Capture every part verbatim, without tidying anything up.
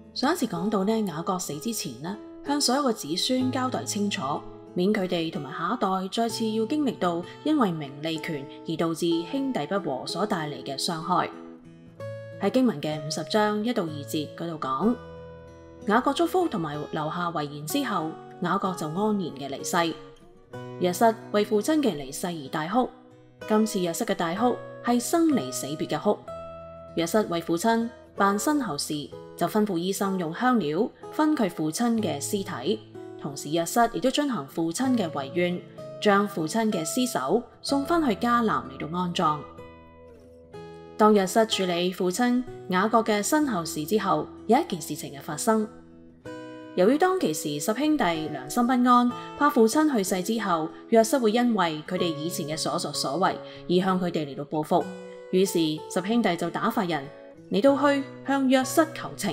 上一次講到呢，雅各死之前呢，向所有嘅子孫交代清楚，免佢哋同埋下一代再次要經歷到因為名利權而導致兄弟不和所帶嚟嘅傷害。喺經文嘅五十章一到二節嗰度講，雅各祝福同埋留下遺言之後，雅各就安然嘅離世。約瑟為父親嘅離世而大哭，今次約瑟嘅大哭係生離死別嘅哭。約瑟為父親辦身後事，就吩咐醫生用香料分佢父親嘅屍體，同時約瑟亦都遵行父親嘅遺願，將父親嘅屍首送翻去迦南嚟到安葬。當約瑟處理父親雅各嘅身後事之後，有一件事情嘅發生。由於當其時十兄弟良心不安，怕父親去世之後約瑟會因為佢哋以前嘅所作所為而向佢哋嚟到報復，於是十兄弟就打發人嚟到去向約瑟求情。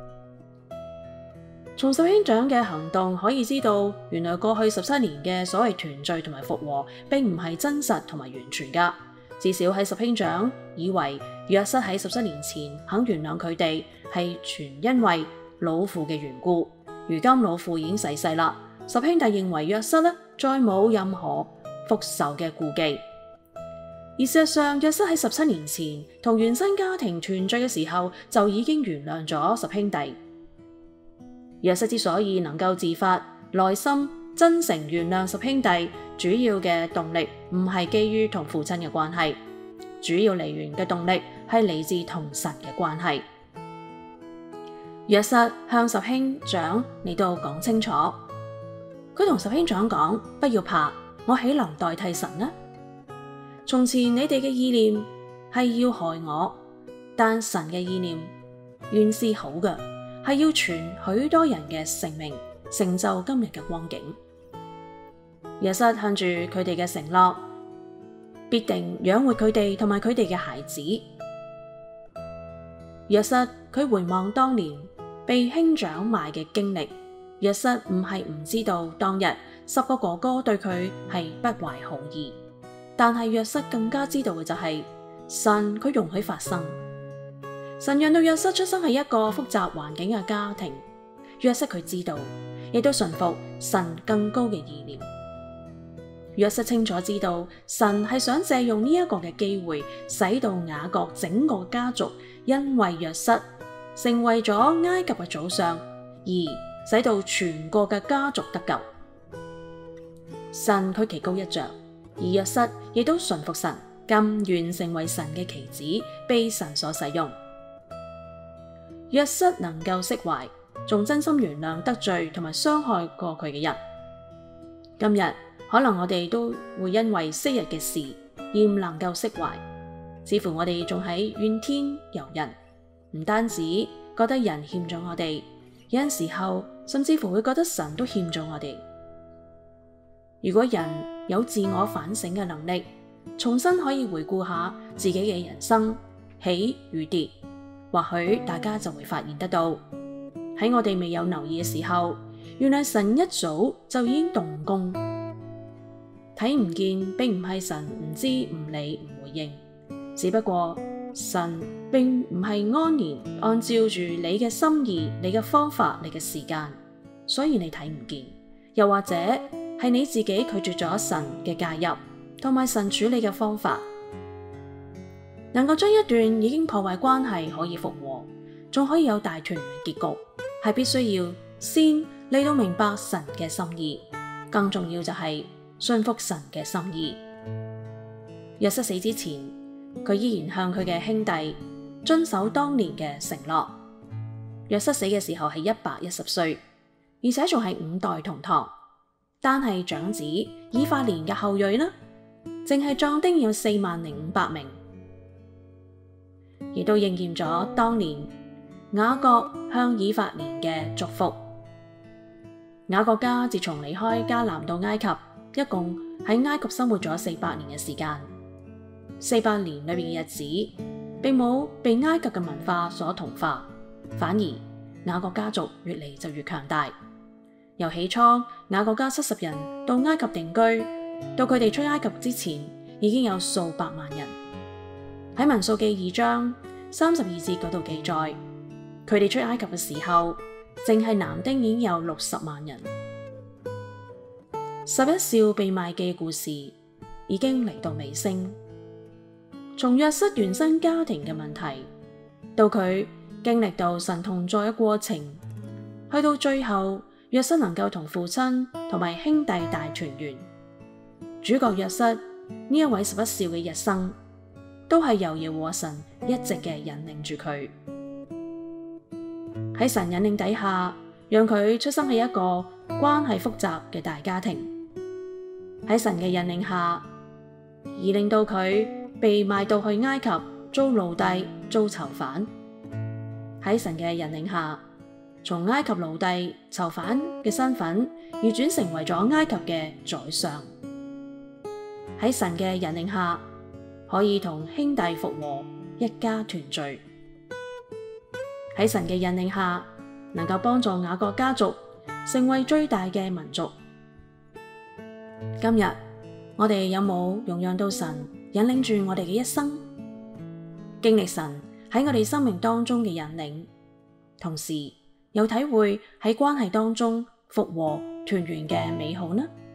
從十兄長嘅行動可以知道，原來過去十七年嘅所謂團聚同埋復和並唔係真實同埋完全噶。至少喺十兄長以為約瑟喺十七年前肯原諒佢哋，係全因為老父嘅緣故。如今老父已經逝世啦，十兄弟認為約瑟呢再冇任何復仇嘅顧忌。而事實上，約瑟喺十七年前同原生家庭團聚嘅時候就已經原諒咗十兄弟。約瑟之所以能夠自發內心真誠原諒十兄弟，主要嘅動力唔係基於同父親嘅關係，主要嚟源嘅動力係嚟自同神嘅關係。約瑟向十兄長嚟到講清楚，佢同十兄長講：不要怕，我豈能代替神呢？從前你哋嘅意念係要害我，但神嘅意念原是好嘅，係要傳許多人嘅性命，成就今日嘅光景。約瑟向住佢哋嘅承諾，必定養活佢哋同埋佢哋嘅孩子。約瑟佢回望當年被兄長賣嘅經歷，約瑟唔係唔知道當日十個哥哥對佢係不懷好意，但係約瑟更加知道嘅就係、是、神佢容許發生，神讓到約瑟出生喺一個複雜環境嘅家庭，約瑟佢知道，亦都順服神更高嘅意念。約瑟清楚知道神係想借用呢一個嘅機會，使到雅各整個家族因為約瑟成為咗埃及嘅祖上，而使到全個嘅家族得救。神佢棋高一着，而約瑟亦都順服神，甘願成為神嘅棋子，被神所使用。約瑟能夠釋懷，仲真心原諒得罪同埋傷害過佢嘅人。今日可能我哋都會因為昔日嘅事而唔能夠釋懷，似乎我哋仲喺怨天尤人，唔單止覺得人欠咗我哋，有陣時候甚至乎會覺得神都欠咗我哋。如果人有自我反省嘅能力，重新可以回顧下自己嘅人生起與跌，或許大家就會發現得到，喺我哋未有留意嘅時候，原來神一早就已經動工。睇唔見並唔係神唔知唔理唔回應，只不過神並唔係安然按照住你嘅心意、你嘅方法、你嘅時間，所以你睇唔見。又或者係你自己拒絕咗神嘅介入同埋神處理嘅方法，能夠將一段已經破壞關係可以復和，仲可以有大團圓結局，係必須要先嚟到明白神嘅心意，更重要就係信服神嘅心意。約瑟死之前，佢依然向佢嘅兄弟遵守當年嘅承諾。約瑟死嘅時候係一百一十歲，而且仲係五代同堂。單係長子以法蓮嘅後裔呢，淨係壯丁有四萬零五百名，亦都應驗咗當年雅各向以法蓮嘅祝福。雅各家自從離開迦南到埃及，一共喺埃及生活咗四百年嘅時間。四百年裏面嘅日子，並冇被埃及嘅文化所同化，反而雅各家族越嚟就越強大。由起初雅各家七十人到埃及定居，到佢哋出埃及之前，已經有數百萬人。喺民數記二章三十二節嗰度記載， 佢哋出埃及嘅時候，淨係男丁已經有六十萬人。十一少被賣嘅故事已經嚟到尾聲。從約瑟原生家庭嘅問題，到佢經歷到神同在嘅過程，去到最後約瑟能夠同父親同埋兄弟大團圓。主角約瑟呢一位十一少嘅一生，都係由耶和華神一直嘅引領住佢。喺神引領底下，讓佢出生喺一個關係複雜嘅大家庭。喺神嘅引領下，而令到佢被賣到去埃及做奴隸、做囚犯。喺神嘅引領下，從埃及奴隸、囚犯嘅身份，而轉成為咗埃及嘅宰相。喺神嘅引領下，可以同兄弟復和，一家團聚。喺神嘅引領下，能夠幫助雅各家族成為最大嘅民族。今日我哋有冇容讓到神引領住我哋嘅一生，經歷神喺我哋生命當中嘅引領，同時又體會喺關係當中復和團圓嘅美好呢？